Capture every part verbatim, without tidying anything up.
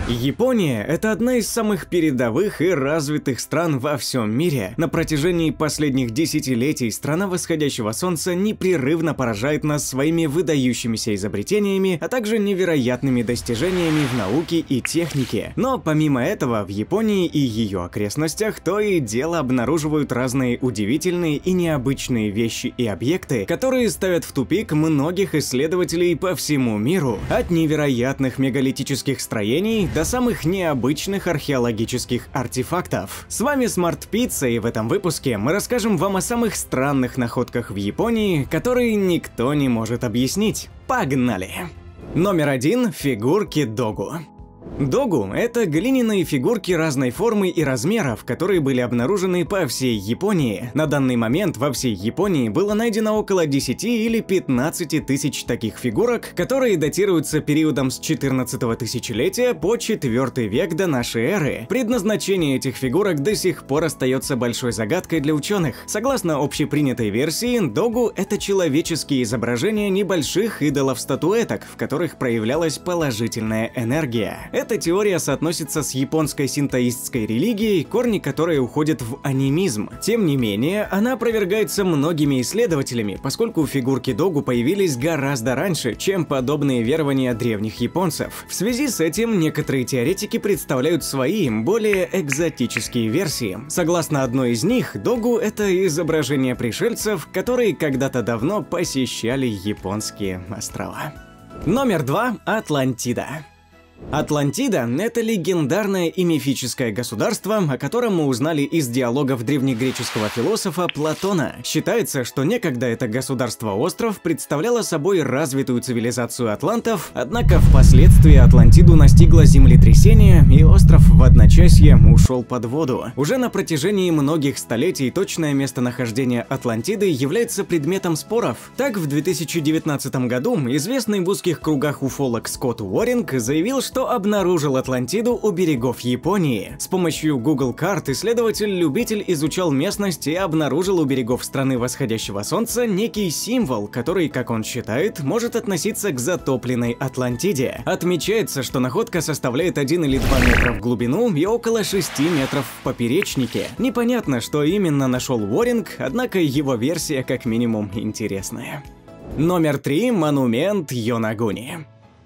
Япония – это одна из самых передовых и развитых стран во всем мире. На протяжении последних десятилетий страна восходящего солнца непрерывно поражает нас своими выдающимися изобретениями, а также невероятными достижениями в науке и технике. Но помимо этого, в Японии и ее окрестностях то и дело обнаруживают разные удивительные и необычные вещи и объекты, которые ставят в тупик многих исследователей по всему миру. От невероятных мегалитических строений до самых необычных археологических артефактов. С вами Smart Pizza, и в этом выпуске мы расскажем вам о самых странных находках в Японии, которые никто не может объяснить. Погнали! Номер один. Фигурки догу. Догу – это глиняные фигурки разной формы и размеров, которые были обнаружены по всей Японии. На данный момент во всей Японии было найдено около десяти или пятнадцати тысяч таких фигурок, которые датируются периодом с четырнадцатого тысячелетия по четвёртый век до нашей эры. Предназначение этих фигурок до сих пор остается большой загадкой для ученых. Согласно общепринятой версии, догу – это человеческие изображения небольших идолов-статуэток, в которых проявлялась положительная энергия. Эта теория соотносится с японской синтоистской религией, корни которой уходят в анимизм. Тем не менее, она опровергается многими исследователями, поскольку фигурки догу появились гораздо раньше, чем подобные верования древних японцев. В связи с этим некоторые теоретики представляют свои, более экзотические версии. Согласно одной из них, догу – это изображение пришельцев, которые когда-то давно посещали японские острова. Номер два. Атлантида. Атлантида – это легендарное и мифическое государство, о котором мы узнали из диалогов древнегреческого философа Платона. Считается, что некогда это государство-остров представляло собой развитую цивилизацию атлантов, однако впоследствии Атлантиду настигло землетрясение, и остров в одночасье ушел под воду. Уже на протяжении многих столетий точное местонахождение Атлантиды является предметом споров. Так, в две тысячи девятнадцатом году известный в узких кругах уфолог Скотт Уоринг заявил, что обнаружил Атлантиду у берегов Японии. С помощью Google карт исследователь-любитель изучал местность и обнаружил у берегов страны восходящего солнца некий символ, который, как он считает, может относиться к затопленной Атлантиде. Отмечается, что находка составляет один или два метра в глубину и около шести метров в поперечнике. Непонятно, что именно нашел Уоринг, однако его версия как минимум интересная. Номер три. Монумент Йонагуни.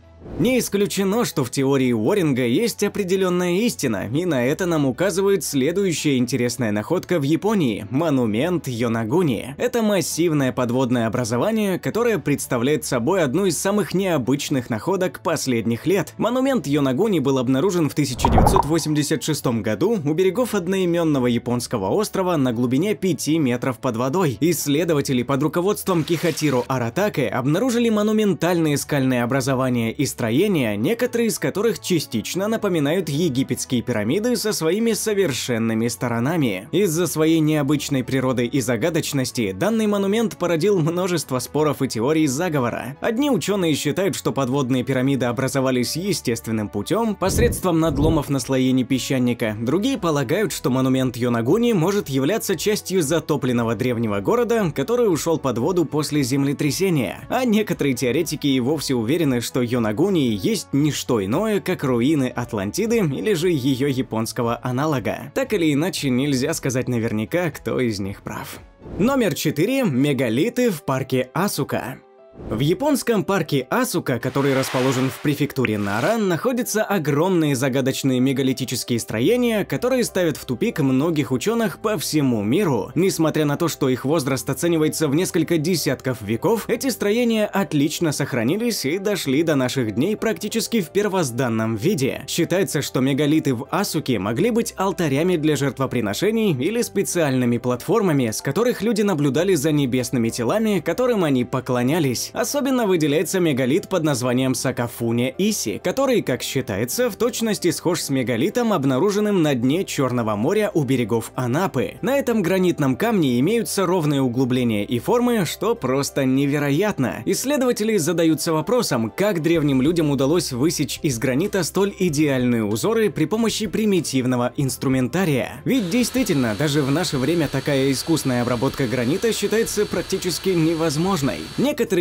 Не исключено, что в теории Уоринга есть определенная истина, и на это нам указывает следующая интересная находка в Японии – монумент Йонагуни. Это массивное подводное образование, которое представляет собой одну из самых необычных находок последних лет. Монумент Йонагуни был обнаружен в тысяча девятьсот восемьдесят шестом году у берегов одноименного японского острова на глубине пяти метров под водой. Исследователи под руководством Кихатиро Аратаке обнаружили монументальные скальные образования и строения, некоторые из которых частично напоминают египетские пирамиды со своими совершенными сторонами. Из-за своей необычной природы и загадочности данный монумент породил множество споров и теорий заговора. Одни ученые считают, что подводные пирамиды образовались естественным путем, посредством надломов наслоений песчаника. Другие полагают, что монумент Йонагуни может являться частью затопленного древнего города, который ушел под воду после землетрясения. А некоторые теоретики и вовсе уверены, что Йонагуни есть не что иное, как руины Атлантиды или же ее японского аналога. Так или иначе, нельзя сказать наверняка, кто из них прав. Номер четыре. Мегалиты в парке Асука. В японском парке Асука, который расположен в префектуре Нара, находятся огромные загадочные мегалитические строения, которые ставят в тупик многих ученых по всему миру. Несмотря на то, что их возраст оценивается в несколько десятков веков, эти строения отлично сохранились и дошли до наших дней практически в первозданном виде. Считается, что мегалиты в Асуке могли быть алтарями для жертвоприношений или специальными платформами, с которых люди наблюдали за небесными телами, которым они поклонялись. Особенно выделяется мегалит под названием Сакафуне-Иси, который, как считается, в точности схож с мегалитом, обнаруженным на дне Черного моря у берегов Анапы. На этом гранитном камне имеются ровные углубления и формы, что просто невероятно. Исследователи задаются вопросом, как древним людям удалось высечь из гранита столь идеальные узоры при помощи примитивного инструментария. Ведь действительно, даже в наше время такая искусная обработка гранита считается практически невозможной. Некоторые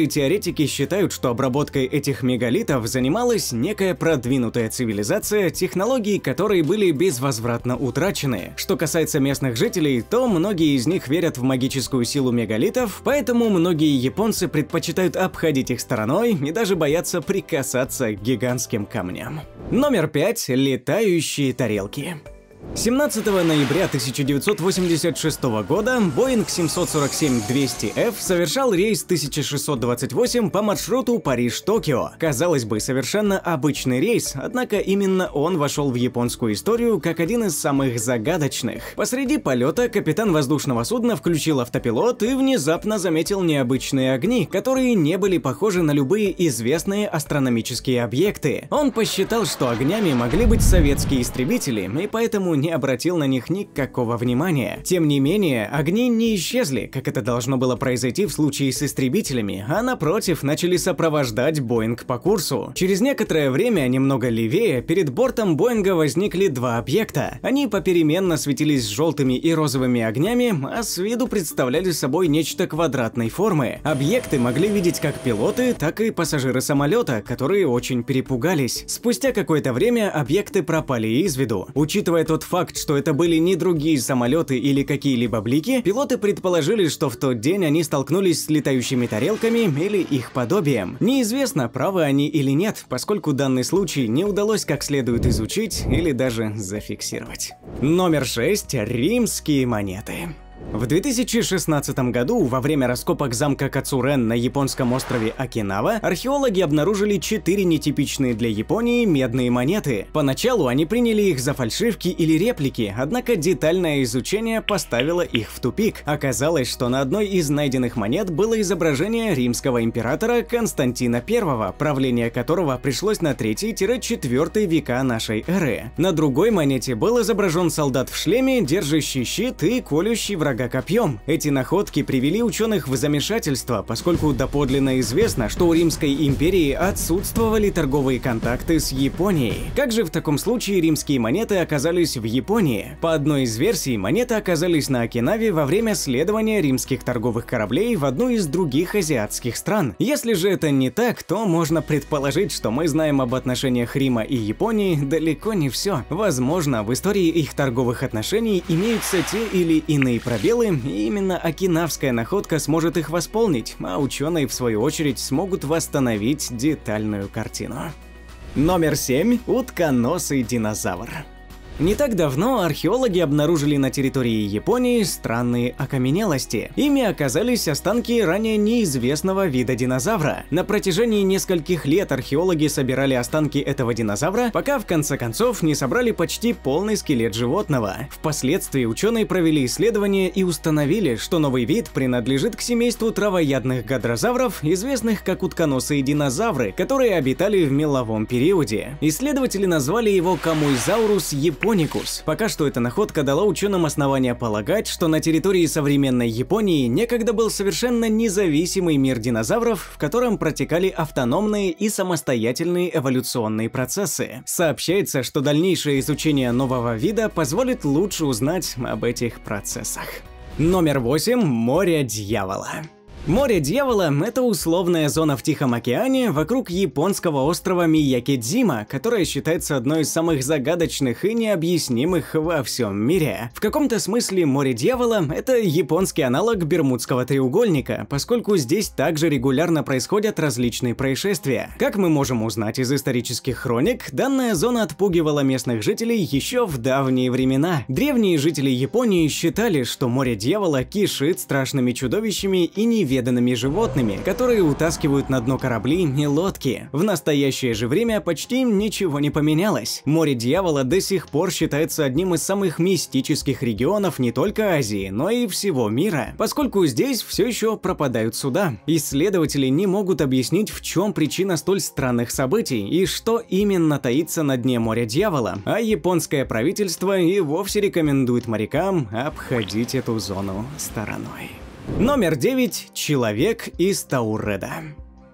теоретики считают, что обработкой этих мегалитов занималась некая продвинутая цивилизация, технологии которой были безвозвратно утрачены. Что касается местных жителей, то многие из них верят в магическую силу мегалитов, поэтому многие японцы предпочитают обходить их стороной и даже боятся прикасаться к гигантским камням. Номер пять. Летающие тарелки. семнадцатого ноября тысяча девятьсот восемьдесят шестого года Boeing семьсот сорок семь двести эф совершал рейс тысяча шестьсот двадцать восемь по маршруту Париж-Токио. Казалось бы, совершенно обычный рейс, однако именно он вошел в японскую историю как один из самых загадочных. Посреди полета капитан воздушного судна включил автопилот и внезапно заметил необычные огни, которые не были похожи на любые известные астрономические объекты. Он посчитал, что огнями могли быть советские истребители, и поэтому не обратил на них никакого внимания. Тем не менее, огни не исчезли, как это должно было произойти в случае с истребителями, а напротив начали сопровождать Боинг по курсу. Через некоторое время, немного левее, перед бортом Боинга возникли два объекта. Они попеременно светились желтыми и розовыми огнями, а с виду представляли собой нечто квадратной формы. Объекты могли видеть как пилоты, так и пассажиры самолета, которые очень перепугались. Спустя какое-то время объекты пропали из виду. Учитывая тот факт, что это были не другие самолеты или какие-либо блики, пилоты предположили, что в тот день они столкнулись с летающими тарелками или их подобием. Неизвестно, правы они или нет, поскольку данный случай не удалось как следует изучить или даже зафиксировать. Номер шесть. Римские монеты. В две тысячи шестнадцатом году, во время раскопок замка Кацурен на японском острове Окинава, археологи обнаружили четыре нетипичные для Японии медные монеты. Поначалу они приняли их за фальшивки или реплики, однако детальное изучение поставило их в тупик. Оказалось, что на одной из найденных монет было изображение римского императора Константина Первого, правление которого пришлось на третий-четвёртый века нашей эры. На другой монете был изображен солдат в шлеме, держащий щит и колющий врага копьем. Эти находки привели ученых в замешательство, поскольку доподлинно известно, что у Римской империи отсутствовали торговые контакты с Японией. Как же в таком случае римские монеты оказались в Японии? По одной из версий, монеты оказались на Окинаве во время следования римских торговых кораблей в одну из других азиатских стран. Если же это не так, то можно предположить, что мы знаем об отношениях Рима и Японии далеко не все. Возможно, в истории их торговых отношений имеются те или иные пробелы, и именно окинавская находка сможет их восполнить, а ученые, в свою очередь, смогут восстановить детальную картину. Номер семь. Утконосый динозавр. Не так давно археологи обнаружили на территории Японии странные окаменелости. Ими оказались останки ранее неизвестного вида динозавра. На протяжении нескольких лет археологи собирали останки этого динозавра, пока в конце концов не собрали почти полный скелет животного. Впоследствии ученые провели исследования и установили, что новый вид принадлежит к семейству травоядных гадрозавров, известных как утконосые динозавры, которые обитали в меловом периоде. Исследователи назвали его Камуйзаурус японикус. Пока что эта находка дала ученым основания полагать, что на территории современной Японии некогда был совершенно независимый мир динозавров, в котором протекали автономные и самостоятельные эволюционные процессы. Сообщается, что дальнейшее изучение нового вида позволит лучше узнать об этих процессах. Номер восемь. Море дьявола. Море дьявола – это условная зона в Тихом океане вокруг японского острова Миякидзима, которая считается одной из самых загадочных и необъяснимых во всем мире. В каком-то смысле море дьявола – это японский аналог Бермудского треугольника, поскольку здесь также регулярно происходят различные происшествия. Как мы можем узнать из исторических хроник, данная зона отпугивала местных жителей еще в давние времена. Древние жители Японии считали, что море дьявола кишит страшными чудовищами и неведомыми неведанными животными, которые утаскивают на дно корабли и лодки. В настоящее же время почти ничего не поменялось. Море дьявола до сих пор считается одним из самых мистических регионов не только Азии, но и всего мира, поскольку здесь все еще пропадают суда. Исследователи не могут объяснить, в чем причина столь странных событий и что именно таится на дне моря дьявола, а японское правительство и вовсе рекомендует морякам обходить эту зону стороной. Номер девять. Человек из Тауреда.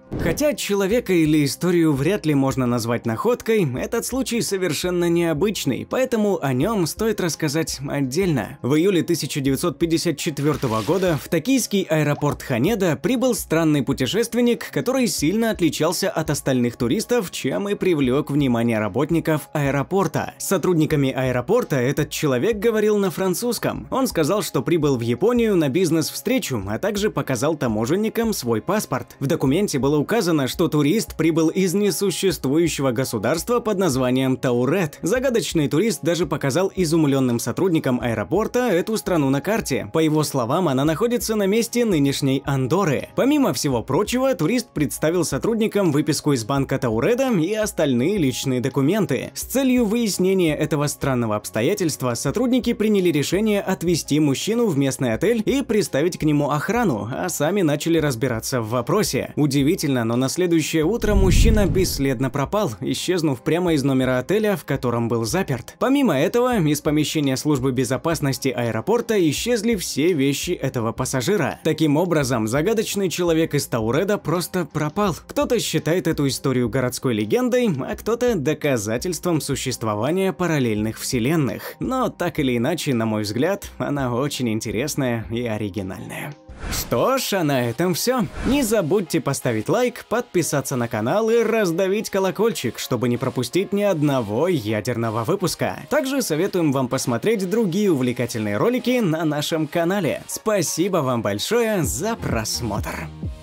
Хотя человека или историю вряд ли можно назвать находкой, этот случай совершенно необычный, поэтому о нем стоит рассказать отдельно. В июле тысяча девятьсот пятьдесят четвёртого года в токийский аэропорт Ханеда прибыл странный путешественник, который сильно отличался от остальных туристов, чем и привлек внимание работников аэропорта. С сотрудниками аэропорта этот человек говорил на французском. Он сказал, что прибыл в Японию на бизнес-встречу, а также показал таможенникам свой паспорт. В документе было указано, что турист прибыл из несуществующего государства под названием Таурет. Загадочный турист даже показал изумленным сотрудникам аэропорта эту страну на карте. По его словам, она находится на месте нынешней Андорры. Помимо всего прочего, турист представил сотрудникам выписку из банка Тауреда и остальные личные документы. С целью выяснения этого странного обстоятельства сотрудники приняли решение отвезти мужчину в местный отель и приставить к нему охрану, а сами начали разбираться в вопросе. Удивительно, но на следующее утро мужчина бесследно пропал, исчезнув прямо из номера отеля, в котором был заперт. Помимо этого, из помещения службы безопасности аэропорта исчезли все вещи этого пассажира. Таким образом, загадочный человек из Тауреда просто пропал. Кто-то считает эту историю городской легендой, а кто-то доказательством существования параллельных вселенных. Но так или иначе, на мой взгляд, она очень интересная и оригинальная. Что ж, а на этом все. Не забудьте поставить лайк, подписаться на канал и раздавить колокольчик, чтобы не пропустить ни одного ядерного выпуска. Также советуем вам посмотреть другие увлекательные ролики на нашем канале. Спасибо вам большое за просмотр.